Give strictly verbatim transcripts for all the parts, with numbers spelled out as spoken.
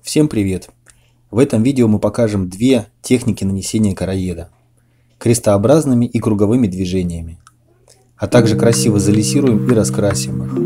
Всем привет! В этом видео мы покажем две техники нанесения короеда – крестообразными и круговыми движениями, а также красиво залиссируем и раскрасим их.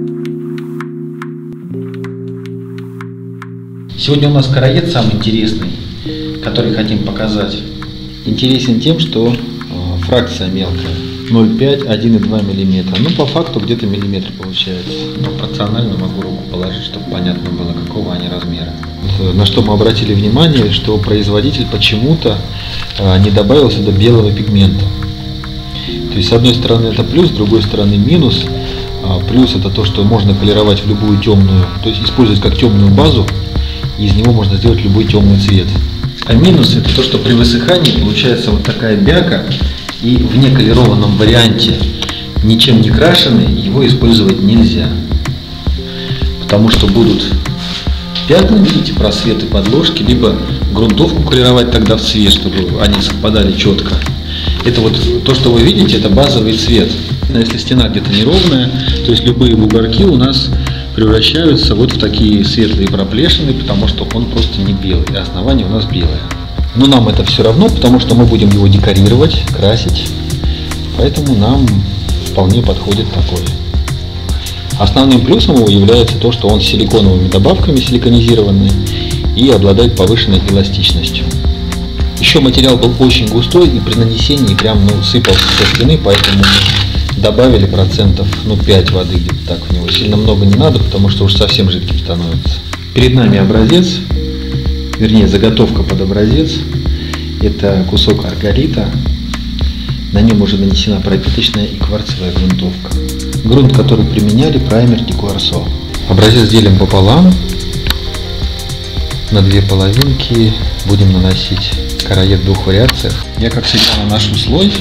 Сегодня у нас короед самый интересный, который хотим показать. Интересен тем, что фракция мелкая – ноль целых пять — один и два миллиметра. Ну, по факту где-то миллиметр получается. Пропорционально могу руку положить, чтобы понятно было, какого они размера. На что мы обратили внимание, что производитель почему-то не добавил сюда белого пигмента. То есть, с одной стороны это плюс, с другой стороны минус. Плюс это то, что можно колеровать в любую темную, то есть использовать как темную базу, и из него можно сделать любой темный цвет. А минус это то, что при высыхании получается вот такая бяка, и в неколерованном варианте, ничем не крашеный, его использовать нельзя. Потому что будут пятна, видите, просветы подложки, либо грунтовку колеровать тогда в цвет, чтобы они совпадали четко. Это вот то, что вы видите, это базовый цвет. Но если стена где-то неровная, то есть любые бугорки у нас превращаются вот в такие светлые проплешины, потому что он просто не белый, и основание у нас белое. Но нам это все равно, потому что мы будем его декорировать, красить, поэтому нам вполне подходит такой. Основным плюсом его является то, что он с силиконовыми добавками, силиконизированный, и обладает повышенной эластичностью. Еще материал был очень густой, и при нанесении прям ну, сыпался со стены, поэтому мы добавили процентов ну, пять воды где-то так в него. Сильно много не надо, потому что уж совсем жидким становится. Перед нами образец, вернее заготовка под образец. Это кусок арголита. На нем уже нанесена пропиточная и кварцевая грунтовка. Грунт, который применяли, праймер Ди Куарсо. Образец делим пополам. На две половинки будем наносить короед в двух вариациях. Я, как всегда, наношу слой.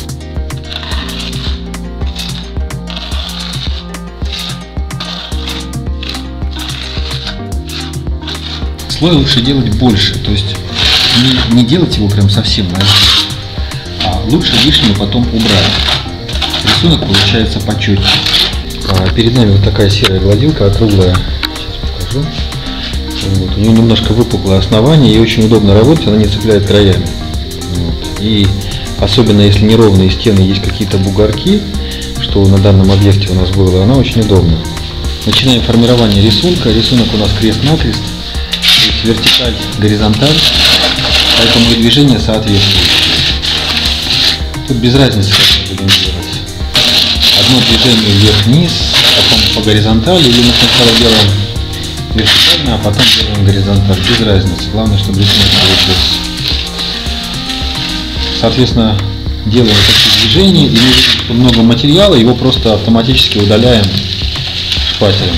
Слой лучше делать больше, то есть не, не делать его прям совсем на весь, а лучше лишнее потом убрать. Рисунок получается почетнее. Перед нами вот такая серая гладилка округлая. Сейчас покажу. Вот. У нее немножко выпуклое основание, и очень удобно работать, она не цепляет краями. Вот. И особенно если неровные стены, есть какие-то бугорки, что на данном объекте у нас было, она очень удобна. Начинаем формирование рисунка. Рисунок у нас крест-накрест. Вертикаль, горизонталь, поэтому и движение соответствует. Тут без разницы, как мы будем делать. Одно движение вверх-вниз, потом по горизонтали, или мы сначала делаем вертикально, а потом делаем горизонталь, без разницы. Главное, чтобы рисунок получился. Соответственно, делаем такие движения, и мы видим, что много материала, его просто автоматически удаляем шпателем.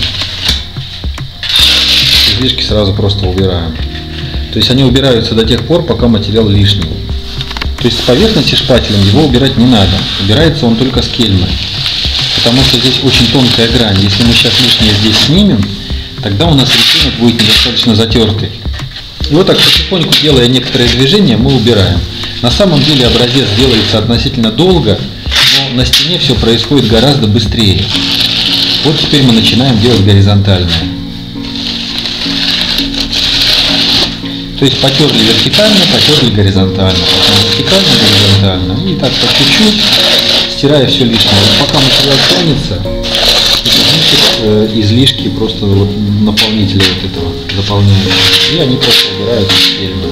Излишки сразу просто убираем. То есть они убираются до тех пор, пока материал лишний. То есть с поверхности шпателем его убирать не надо. Убирается он только с кельмой. Потому что здесь очень тонкая грань. Если мы сейчас лишнее здесь снимем, тогда у нас рисунок будет недостаточно затертый. И вот так потихоньку, делая некоторые движения, мы убираем. На самом деле образец делается относительно долго, но на стене все происходит гораздо быстрее. Вот теперь мы начинаем делать горизонтальное. То есть потерли вертикально, потерли горизонтально, потом вертикально, горизонтально. И так по чуть-чуть, стирая все лишнее. Вот пока материал тянется, значит, э, излишки просто вот наполнители вот этого заполняют. И они просто убирают из кельмы.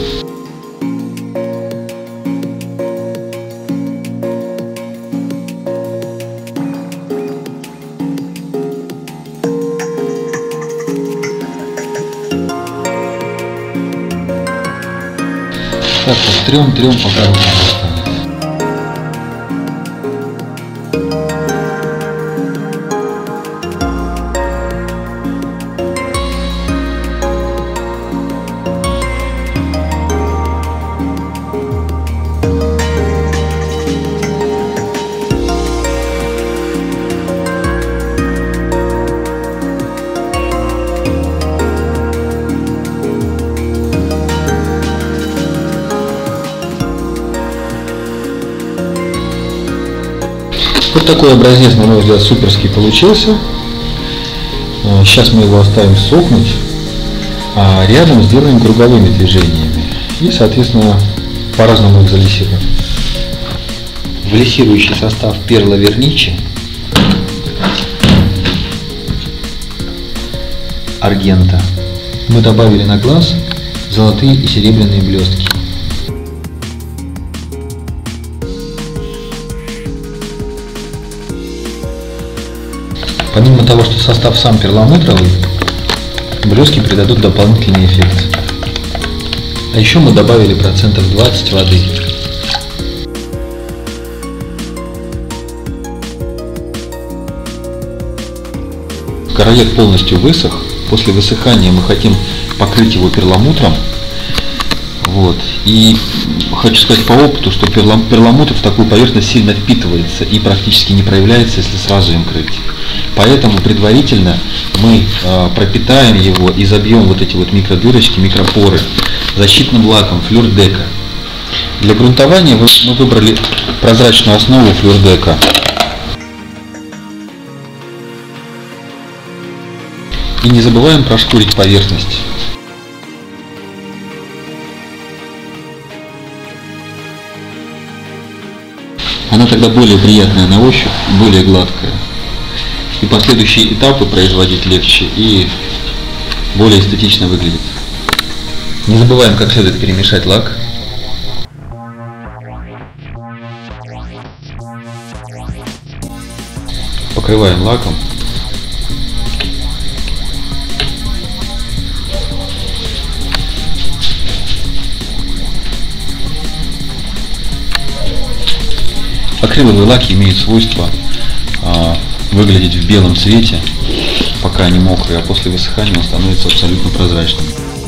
Так вот, трем-трем, пока рука достанет. Вот такой образец, на мой взгляд, суперский получился. Сейчас мы его оставим сохнуть. А рядом сделаем круговыми движениями и, соответственно, по-разному их залиссируем. В лиссирующий состав перла верничи, аргента мы добавили на глаз золотые и серебряные блестки. Помимо того, что состав сам перламутровый, блестки придадут дополнительный эффект. А еще мы добавили процентов двадцать воды. Караед полностью высох. После высыхания мы хотим покрыть его перламутром. Вот. И хочу сказать по опыту, что перламутр в такую поверхность сильно впитывается и практически не проявляется, если сразу им крыть. Поэтому предварительно мы э, пропитаем его и забьем вот эти вот микродырочки, микропоры защитным лаком флюрдека. Для грунтования мы выбрали прозрачную основу флюрдека. И не забываем прошкурить поверхность. Она тогда более приятная на ощупь, более гладкая. И последующие этапы производить легче и более эстетично выглядит. Не забываем как следует перемешать лак. Покрываем лаком. Акриловые лаки имеют свойство а, выглядеть в белом цвете, пока они мокрые, а после высыхания он становится абсолютно прозрачным.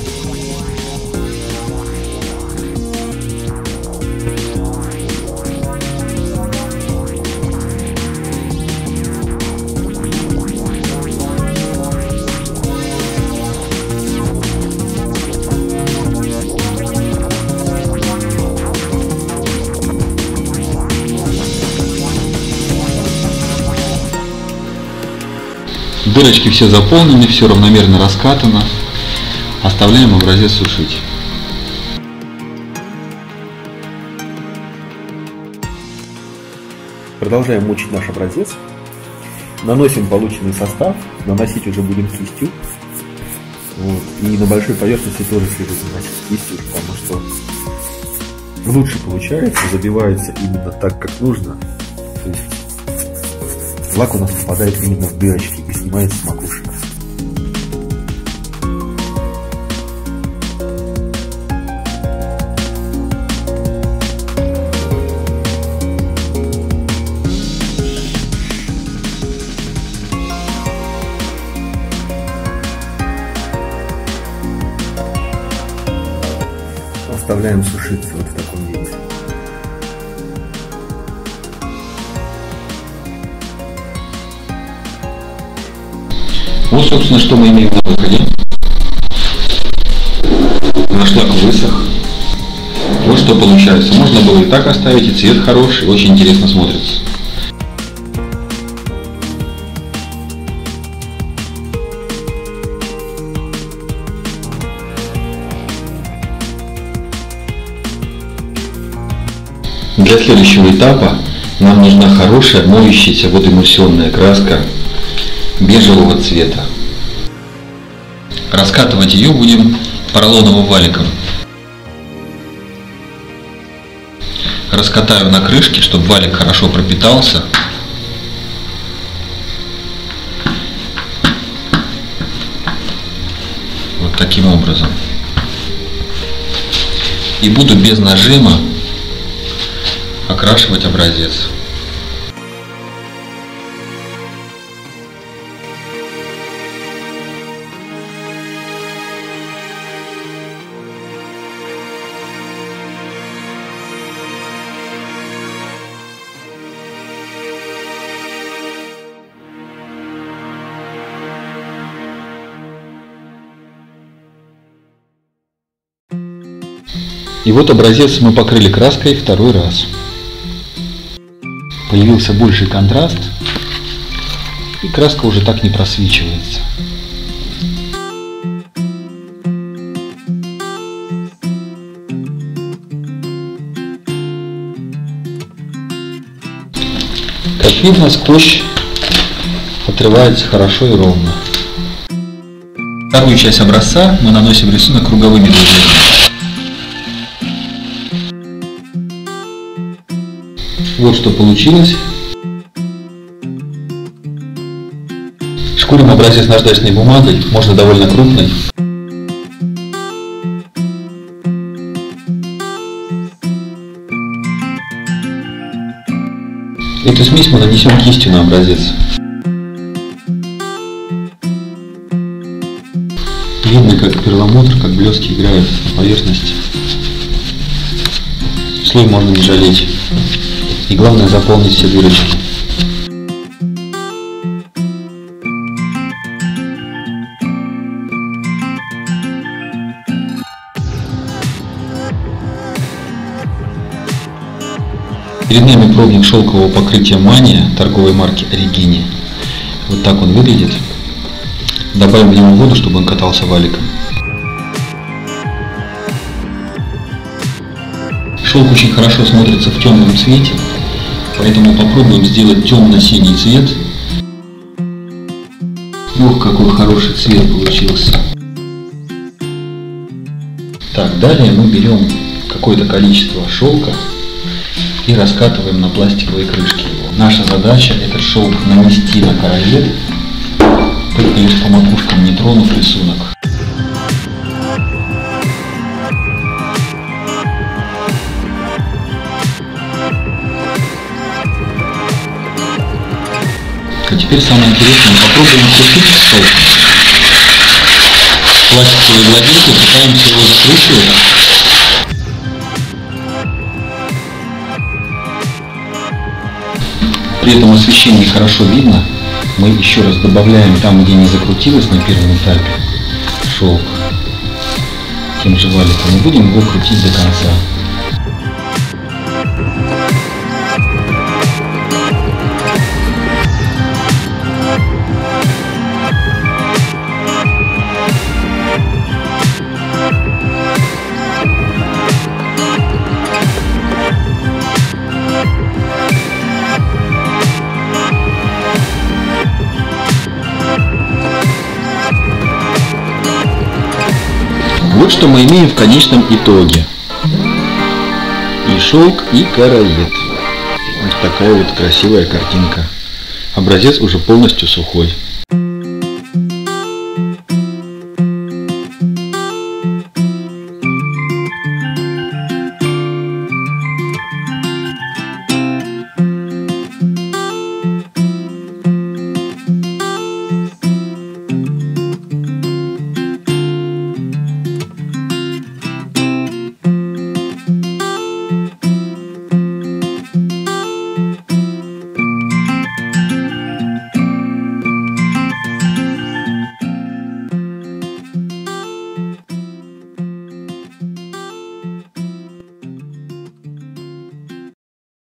Дырочки все заполнены, все равномерно раскатано. Оставляем образец сушить. Продолжаем мучить наш образец. Наносим полученный состав. Наносить уже будем кистью. Вот. И на большой поверхности тоже следует наносить кистью, потому что лучше получается, забивается именно так, как нужно. То есть лак у нас попадает именно в дырочки и снимается с макушек. Оставляем сушиться вот в таком виде. Вот, собственно, что мы имеем на выходе. Наш лак высох. Вот что получается. Можно было и так оставить, и цвет хороший, очень интересно смотрится. Для следующего этапа нам нужна хорошая моющаяся водоэмульсионная краска бежевого цвета. Раскатывать ее будем поролоновым валиком. Раскатаю на крышке, чтобы валик хорошо пропитался. Вот таким образом. И буду без нажима окрашивать образец. И вот образец мы покрыли краской второй раз. Появился больший контраст, и краска уже так не просвечивается. Как видно, скотч отрывается хорошо и ровно. Вторую часть образца мы наносим рисунок круговыми движениями. Вот что получилось. Шкурим образец наждачной бумагой, можно довольно крупной. Эту смесь мы нанесем кистью на образец. Видно, как перламутр, как блески играют на поверхности. Слой можно не жалеть. И главное, заполнить все дырочки. Перед нами пробник шелкового покрытия Mania торговой марки Origini. Вот так он выглядит. Добавим в него воду, чтобы он катался валиком. Шелк очень хорошо смотрится в темном цвете, поэтому попробуем сделать темно-синий цвет. Ух, какой хороший цвет получился. Так, далее мы берем какое-то количество шелка и раскатываем на пластиковые крышки его. Наша задача этот шелк нанести на караед, только лишь по макушкам, не тронув рисунок. А теперь самое интересное, попробуем крутить шелк. Пластиковые гладильки, пытаемся его закручивать. При этом освещение хорошо видно. Мы еще раз добавляем там, где не закрутилось на первом этапе шелк, тем же валиком, и будем его крутить до конца. Вот что мы имеем в конечном итоге. И шелк, и караед. Вот такая вот красивая картинка. Образец уже полностью сухой.